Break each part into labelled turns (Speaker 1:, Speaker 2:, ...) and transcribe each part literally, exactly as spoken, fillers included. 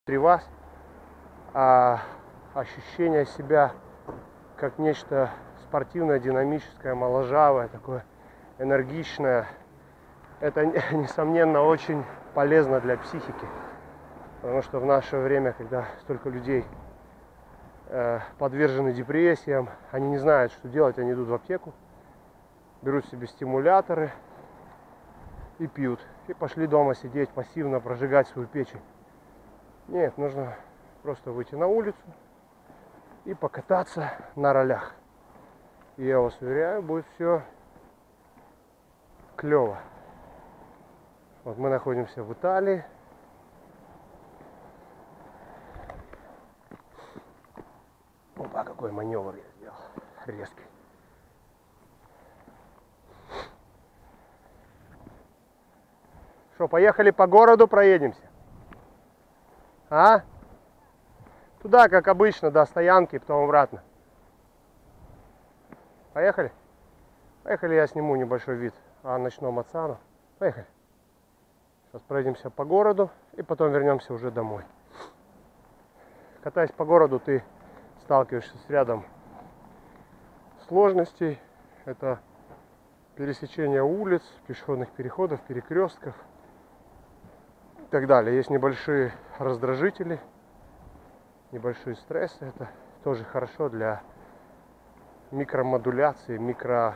Speaker 1: внутри вас, а ощущение себя как нечто спортивное, динамическое, моложавое, такое энергичное. Это, несомненно, очень полезно для психики, потому что в наше время, когда столько людей э, подвержены депрессиям, они не знают, что делать, они идут в аптеку, берут себе стимуляторы и пьют. И пошли дома сидеть, пассивно прожигать свою печень. Нет, нужно просто выйти на улицу и покататься на ролях. И я вас уверяю, будет все клево. Вот мы находимся в Италии. Опа, какой маневр я сделал. Резкий. Что, поехали по городу, проедемся? А? Туда, как обычно, до стоянки, потом обратно. Поехали? Поехали, я сниму небольшой вид о ночном Оцану. Поехали. Сейчас пройдемся по городу и потом вернемся уже домой. Катаясь по городу, ты сталкиваешься с рядом сложностей. Это пересечение улиц, пешеходных переходов, перекрестков и так далее. Есть небольшие раздражители, небольшие стрессы. Это тоже хорошо для микромодуляции, микро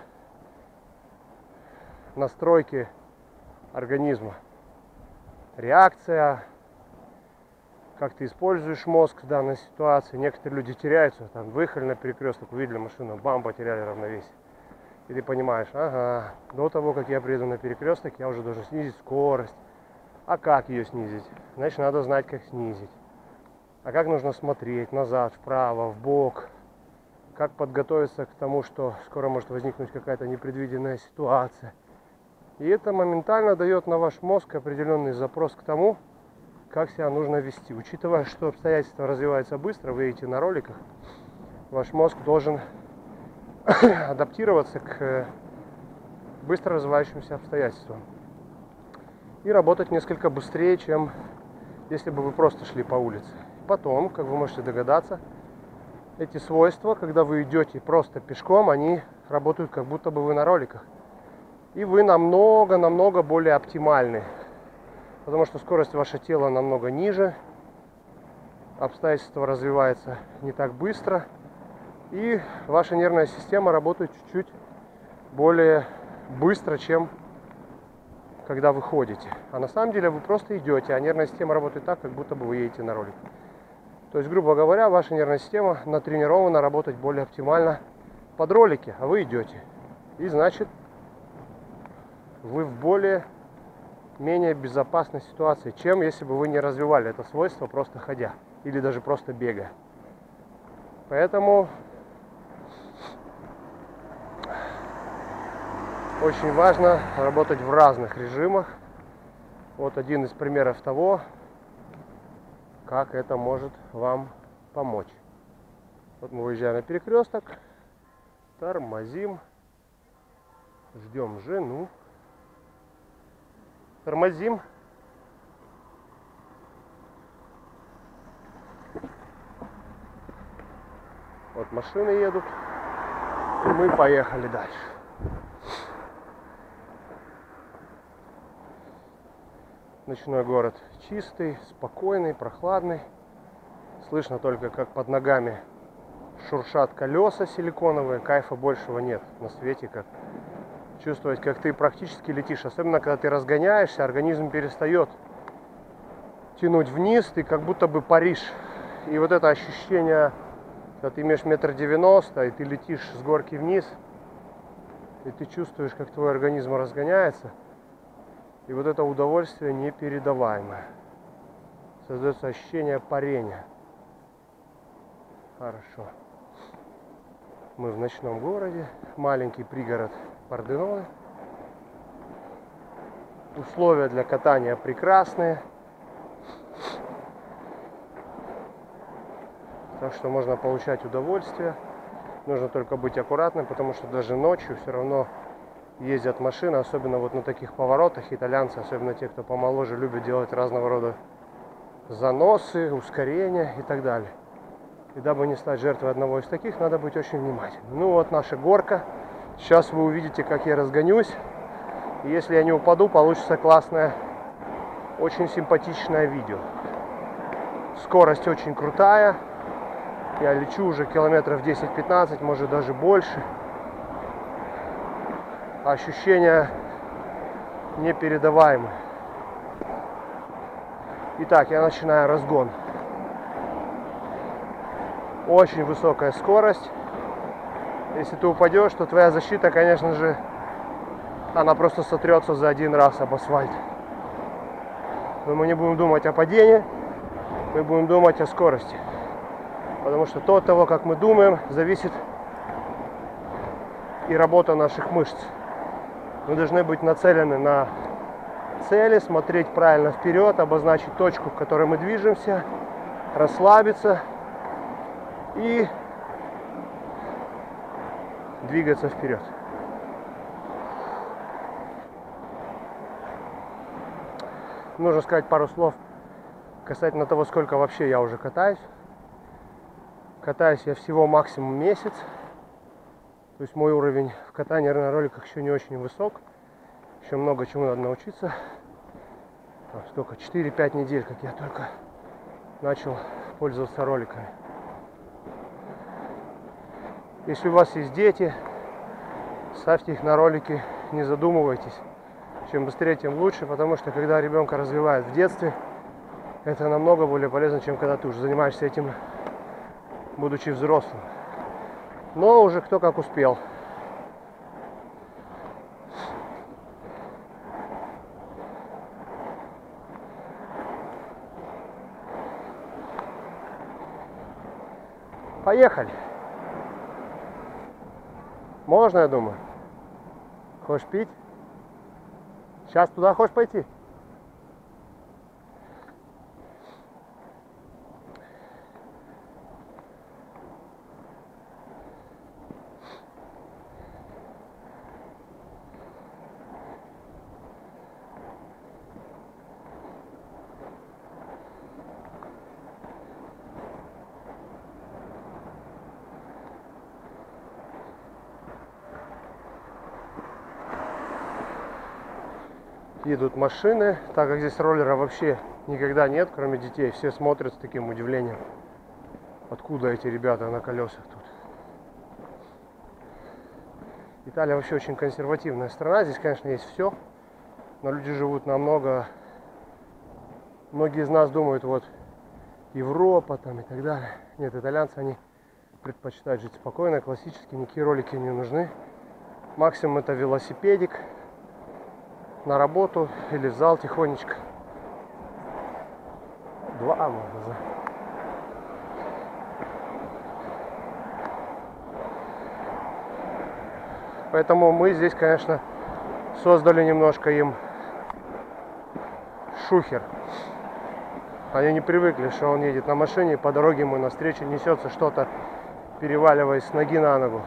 Speaker 1: настройки организма. Реакция, как ты используешь мозг в данной ситуации. Некоторые люди теряются, там выехали на перекресток, увидели машину, бам, потеряли равновесие. И ты понимаешь, ага, до того, как я приеду на перекресток, я уже должен снизить скорость. А как ее снизить? Значит, надо знать, как снизить. А как нужно смотреть назад, вправо, вбок. Как подготовиться к тому, что скоро может возникнуть какая-то непредвиденная ситуация. И это моментально дает на ваш мозг определенный запрос к тому, как себя нужно вести. Учитывая, что обстоятельства развиваются быстро, вы едете на роликах, ваш мозг должен адаптироваться к быстро развивающимся обстоятельствам и работать несколько быстрее, чем если бы вы просто шли по улице. Потом, как вы можете догадаться, эти свойства, когда вы идете просто пешком, они работают как будто бы вы на роликах. И вы намного-намного более оптимальны, потому что скорость вашего тела намного ниже, обстоятельства развиваются не так быстро, и ваша нервная система работает чуть-чуть более быстро, чем когда вы ходите. А на самом деле вы просто идете, а нервная система работает так, как будто бы вы едете на ролике. То есть, грубо говоря, ваша нервная система натренирована работать более оптимально под ролики, а вы идете. И значит, вы в более менее безопасной ситуации, чем если бы вы не развивали это свойство просто ходя или даже просто бегая. Поэтому очень важно работать в разных режимах. Вот один из примеров того, как это может вам помочь. Вот мы выезжаем на перекресток, тормозим, ждем жену, тормозим. Вот машины едут, и мы поехали дальше. Ночной город чистый, спокойный, прохладный. Слышно только, как под ногами шуршат колеса силиконовые. Кайфа большего нет на свете, как чувствовать, как ты практически летишь. Особенно, когда ты разгоняешься, организм перестает тянуть вниз, ты как будто бы паришь. И вот это ощущение, когда ты имеешь метр девяносто, и ты летишь с горки вниз, и ты чувствуешь, как твой организм разгоняется. И вот это удовольствие непередаваемое. Создается ощущение парения. Хорошо. Мы в ночном городе. Маленький пригород Порденоне. Условия для катания прекрасные. Так что можно получать удовольствие. Нужно только быть аккуратным, потому что даже ночью все равно ездят машины, особенно вот на таких поворотах. Итальянцы, особенно те, кто помоложе, любят делать разного рода заносы, ускорения и так далее. И дабы не стать жертвой одного из таких, надо быть очень внимательным. Ну вот наша горка. Сейчас вы увидите, как я разгонюсь. И если я не упаду, получится классное, очень симпатичное видео. Скорость очень крутая. Я лечу уже километров десять-пятнадцать, может даже больше. Ощущения непередаваемые. Итак, я начинаю разгон. Очень высокая скорость. Если ты упадешь, то твоя защита, конечно же, она просто сотрется за один раз об асфальт. Но мы не будем думать о падении, мы будем думать о скорости. Потому что то от того, как мы думаем, зависит и работа наших мышц. Мы должны быть нацелены на цели, смотреть правильно вперед, обозначить точку, в которой мы движемся, расслабиться и двигаться вперед. Нужно сказать пару слов касательно того, сколько вообще я уже катаюсь. Катаюсь я всего максимум месяц. То есть мой уровень в катании на роликах еще не очень высок. Еще много чему надо научиться. Там сколько? четыре-пять недель, как я только начал пользоваться роликами. Если у вас есть дети, ставьте их на ролики, не задумывайтесь. Чем быстрее, тем лучше, потому что когда ребенка развивают в детстве, это намного более полезно, чем когда ты уже занимаешься этим, будучи взрослым. Но уже кто как успел. Поехали. Можно, я думаю. Хочешь пить? Сейчас туда хочешь пойти? Едут машины, так как здесь роллера вообще никогда нет, кроме детей. Все смотрят с таким удивлением, откуда эти ребята на колесах тут. Италия вообще очень консервативная страна, здесь, конечно, есть все, но люди живут намного, многие из нас думают, вот, Европа там и так далее. Нет, итальянцы, они предпочитают жить спокойно, классически, никакие ролики не нужны. Максимум это велосипедик. На работу или в зал тихонечко. Два можно. Поэтому мы здесь, конечно, создали немножко им шухер. Они не привыкли, что он едет на машине, и по дороге ему навстречу несется что-то, переваливаясь с ноги на ногу.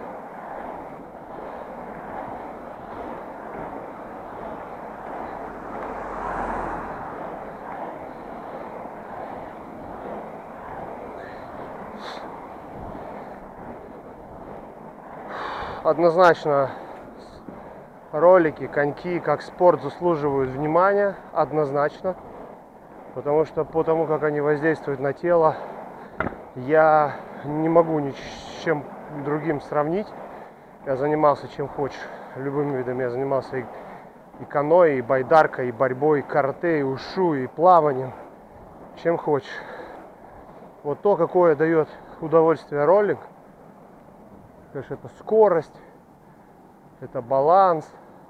Speaker 1: Однозначно ролики, коньки, как спорт заслуживают внимания, однозначно. Потому что по тому, как они воздействуют на тело, я не могу ни с чем другим сравнить. Я занимался чем хочешь, любыми видами. Я занимался и, и каноэ, и байдаркой, и борьбой, и карате, и ушу, и плаванием. Чем хочешь. Вот то, какое дает удовольствие ролик, конечно, это скорость, это баланс,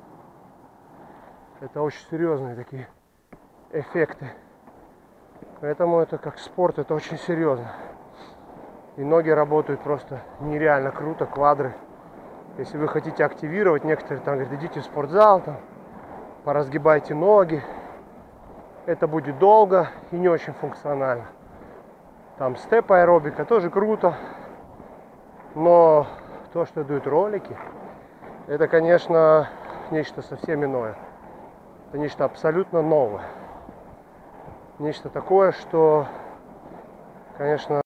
Speaker 1: это очень серьезные такие эффекты. Поэтому это как спорт, это очень серьезно. И ноги работают просто нереально круто, квадры. Если вы хотите активировать, некоторые там говорят, идите в спортзал, там, поразгибайте ноги. Это будет долго и не очень функционально. Там степ-аэробика тоже круто, но то, что дают ролики, это, конечно, нечто совсем иное. Это нечто абсолютно новое. нечто такое, что, конечно,